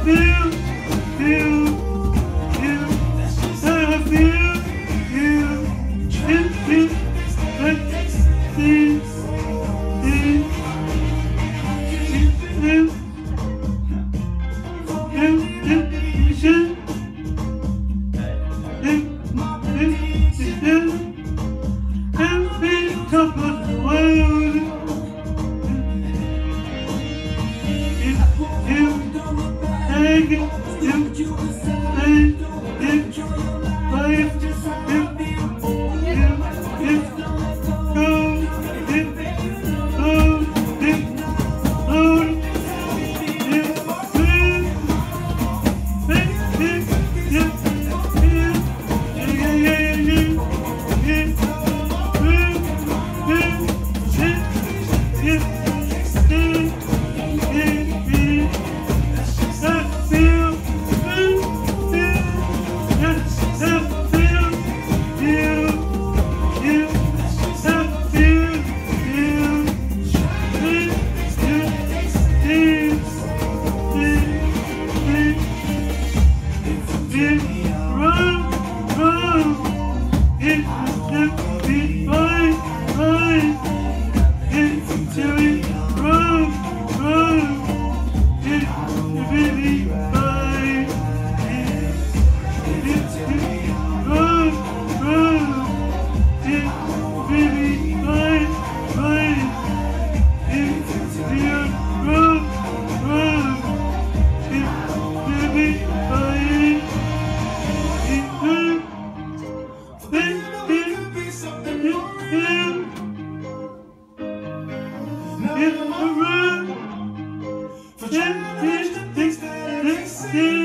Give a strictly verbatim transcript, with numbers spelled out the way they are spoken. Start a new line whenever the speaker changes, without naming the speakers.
feel, feel, feel, I feel, feel, feel, feel, feel, feel, every top of the world. If you take it, if you say, if you fight, if if if go, if go, if go. In the room, for change, things, things, things.